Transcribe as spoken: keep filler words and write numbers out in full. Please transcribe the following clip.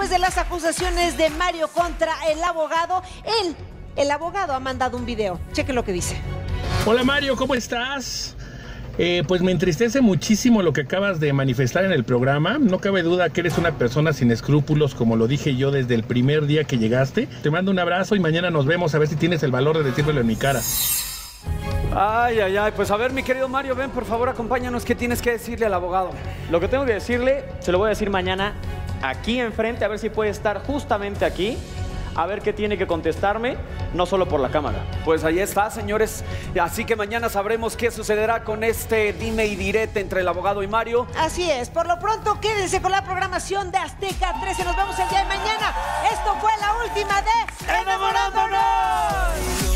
después de las acusaciones de Mario contra el abogado, él, el abogado, ha mandado un video. Cheque lo que dice. Hola Mario, ¿cómo estás? Eh, pues me entristece muchísimo lo que acabas de manifestar en el programa. No cabe duda que eres una persona sin escrúpulos, como lo dije yo desde el primer día que llegaste. Te mando un abrazo y mañana nos vemos a ver si tienes el valor de decírmelo en mi cara. Ay, ay, ay, pues a ver, mi querido Mario, ven, por favor, acompáñanos. ¿Qué tienes que decirle al abogado? Lo que tengo que decirle, se lo voy a decir mañana aquí enfrente, a ver si puede estar justamente aquí, a ver qué tiene que contestarme, no solo por la cámara. Pues ahí está, señores. Así que mañana sabremos qué sucederá con este dime y direte entre el abogado y Mario. Así es. Por lo pronto, quédense con la programación de Azteca trece. Nos vemos el día de mañana. Esto fue la última de ¡Enamorándonos!